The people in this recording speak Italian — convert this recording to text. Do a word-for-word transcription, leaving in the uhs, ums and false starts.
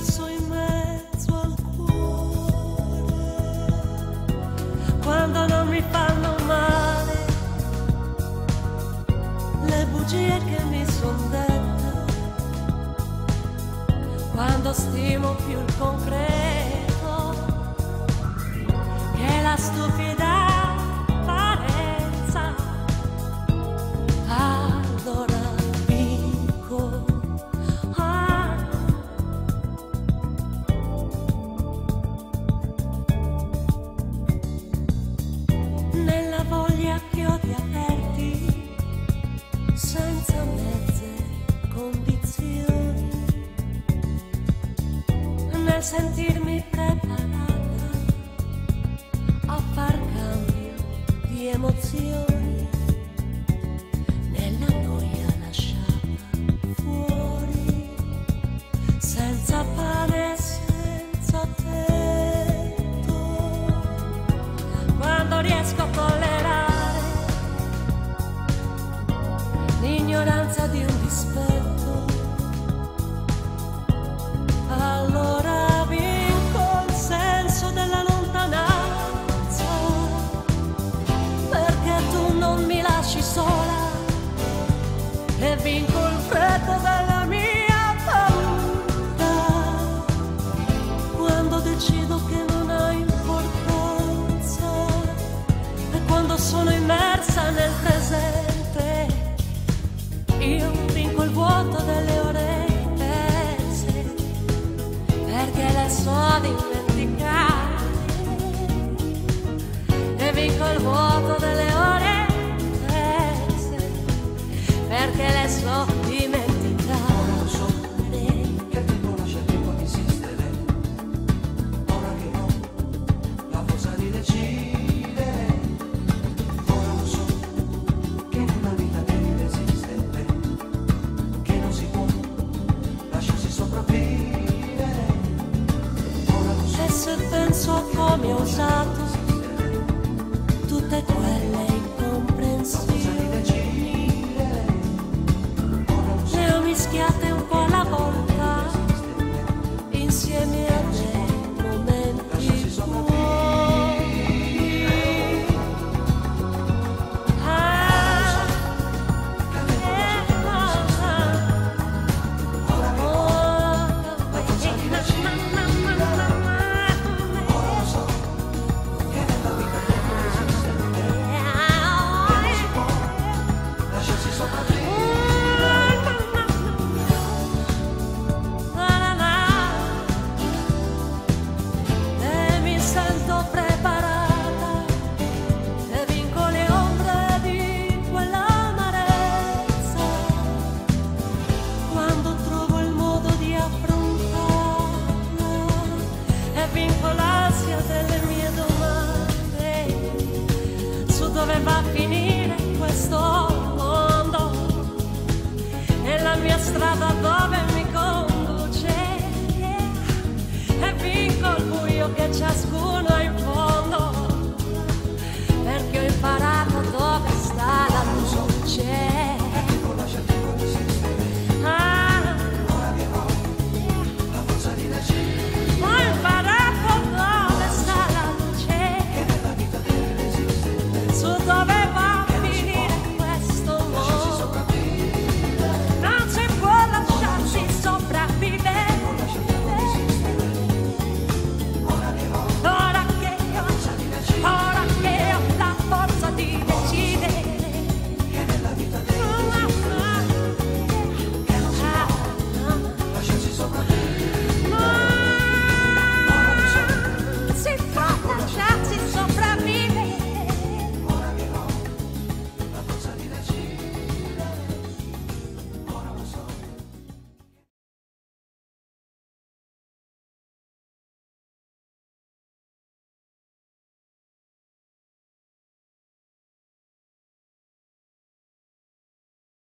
perso in mezzo al cuore, quando non mi fanno male le bugie che mi son dette, quando stimo più il concreto che la stupida apparenza, allora vinco. Ah. Nella voglia che ho di averti senza mezze condizioni, nel sentirmi preparata a far cambio di emozioni, nella noia lasciata fuori, senza pane e senza tetto, quando riesco a tollerare l'ignoranza di un dispetto, allora vinco il senso della lontananza, perché tu non mi lasci sola, e vinco il freddo della mia paura, quando decido che non ha importanza, e quando sono